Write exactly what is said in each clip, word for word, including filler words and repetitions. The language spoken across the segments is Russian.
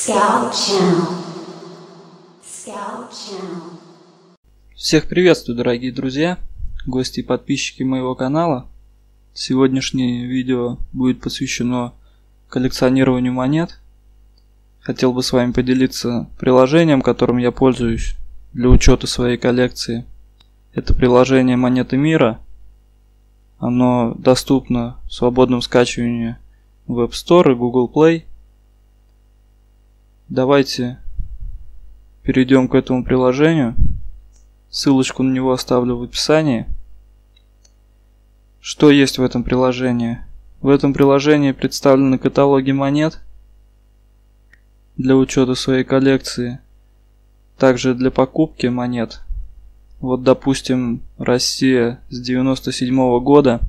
Scout Channel. Scout Channel. Всех приветствую, дорогие друзья, гости и подписчики моего канала. Сегодняшнее видео будет посвящено коллекционированию монет. Хотел бы с вами поделиться приложением, которым я пользуюсь для учета своей коллекции. Это приложение Монеты Мира. Оно доступно в свободном скачивании в App Store и Google Play. Давайте перейдем к этому приложению. Ссылочку на него оставлю в описании. Что есть в этом приложении? В этом приложении представлены каталоги монет для учета своей коллекции, также для покупки монет. Вот, допустим, Россия с девяносто седьмого года.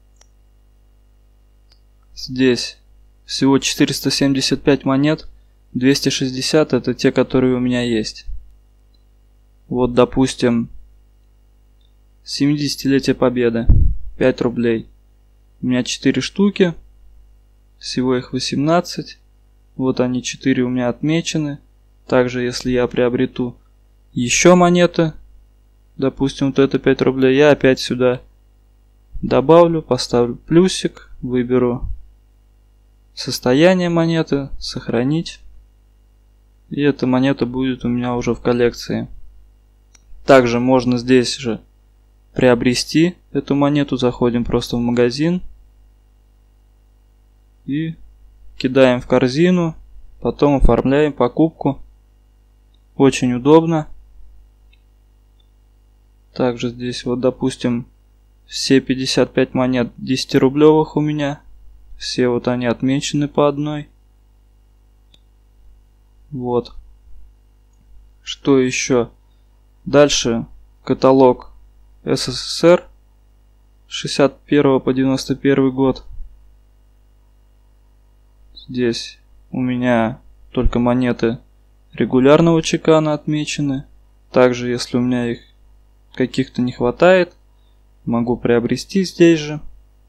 Здесь всего четыреста семьдесят пять монет, двести шестьдесят это те, которые у меня есть. Вот, допустим, семидесятилетие Победы, пять рублей. У меня четыре штуки, всего их восемнадцать. Вот они, четыре у меня отмечены. Также, если я приобрету еще монеты, допустим, вот это пять рублей, я опять сюда добавлю, поставлю плюсик, выберу состояние монеты, сохранить. И эта монета будет у меня уже в коллекции. Также можно здесь же приобрести эту монету. Заходим просто в магазин и кидаем в корзину. Потом оформляем покупку. Очень удобно. Также здесь вот, допустим, все пятьдесят пять монет десятирублевых у меня. Все вот они отмечены по одной. Вот. Что еще? Дальше каталог эс эс эс эр с шестьдесят первого по девяносто первый год. Здесь у меня только монеты регулярного чекана отмечены. Также, если у меня их каких-то не хватает, могу приобрести здесь же.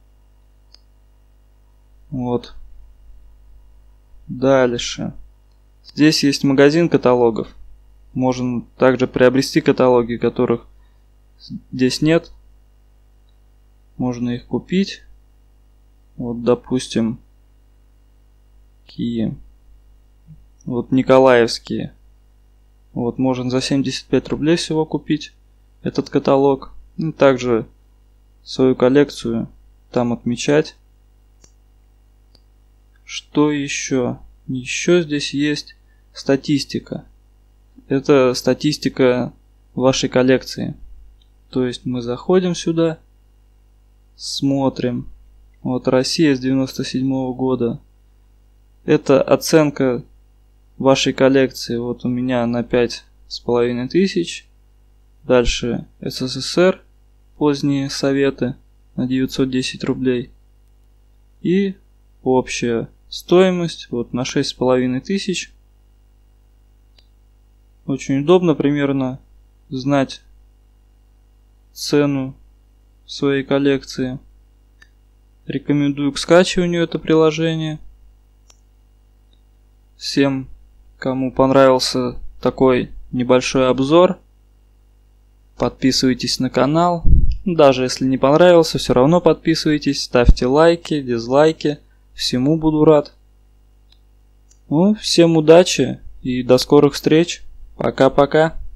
Вот. Дальше. Здесь есть магазин каталогов. Можно также приобрести каталоги, которых здесь нет. Можно их купить. Вот, допустим, такие. Вот николаевские. Вот, можно за семьдесят пять рублей всего купить этот каталог. И также свою коллекцию там отмечать. Что еще? Еще здесь есть статистика. Это статистика вашей коллекции. То есть мы заходим сюда, смотрим. Вот Россия с девяносто седьмого года. Это оценка вашей коллекции. Вот у меня на пять с половиной тысяч. Дальше эс эс эс эр, поздние советы на девятьсот десять рублей. И общая стоимость вот на шесть с половиной тысяч. Очень удобно примерно знать цену своей коллекции. Рекомендую к скачиванию это приложение. Всем, кому понравился такой небольшой обзор, подписывайтесь на канал. Даже если не понравился, все равно подписывайтесь, ставьте лайки, дизлайки. Всему буду рад. Ну, всем удачи и до скорых встреч. Пока-пока.